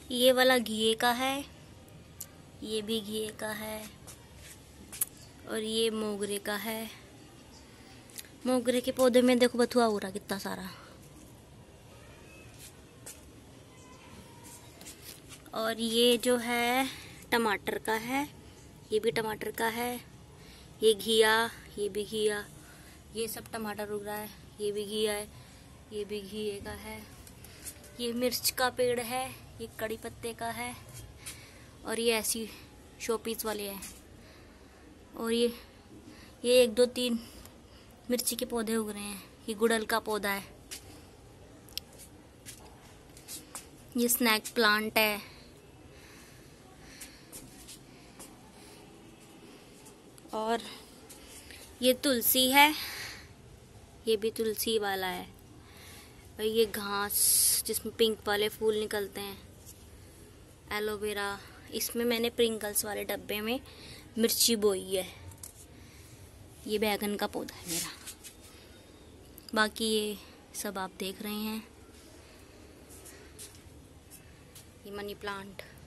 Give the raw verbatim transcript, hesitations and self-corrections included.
ये वाला घिए का है, ये भी घिए का है, और ये मोगरे का है। मोगरे के पौधे में देखो बथुआ हो रहा कितना सारा। और ये जो है टमाटर का है, ये भी टमाटर का है। ये घिया, ये भी घिया, ये सब टमाटर उग रहा है। ये भी घिया है, ये भी घिए का है। ये मिर्च का पेड़ है, ये कड़ी पत्ते का है, और ये ऐसी शोपीस वाले हैं। और ये ये एक दो तीन मिर्ची के पौधे उग रहे हैं। ये गुड़हल का पौधा है। ये स्नैक प्लांट है। और ये तुलसी है, ये भी तुलसी वाला है। और ये घास जिसमें पिंक वाले फूल निकलते हैं, एलोवेरा। इसमें मैंने प्रिंकल्स वाले डब्बे में मिर्ची बोई है। ये बैगन का पौधा है मेरा। बाकी ये सब आप देख रहे हैं, ये मनी प्लांट।